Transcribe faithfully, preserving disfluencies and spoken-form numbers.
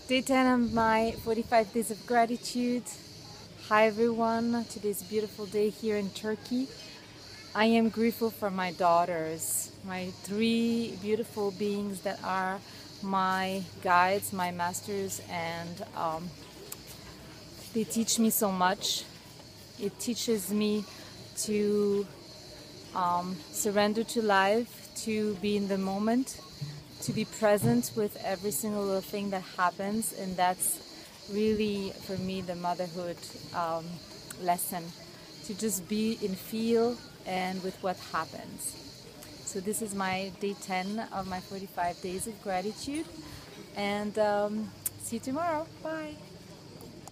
Day ten of my forty-five days of gratitude. Hi everyone, today's a beautiful day here in Turkey. I am grateful for my daughters, my three beautiful beings that are my guides, my masters, and um, they teach me so much. It teaches me to um, surrender to life, to be in the moment, to be present with every single little thing that happens, and that's really for me the motherhood um, lesson, to just be in feel and with what happens. So this is my day ten of my forty-five days of gratitude, and um, see you tomorrow. Bye.